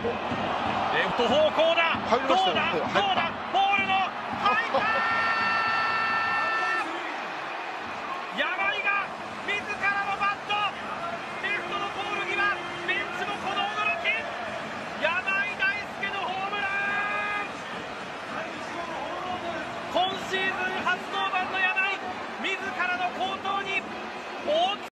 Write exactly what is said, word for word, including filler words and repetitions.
レフト方向だ。 入りましたよ。 どうだどうだ、ボールの入った。山井が自らのバット、レフトのポール際、ベンチもこの驚き。山井大輔のホームラン。今シーズン初登板の山井、自らの好投に大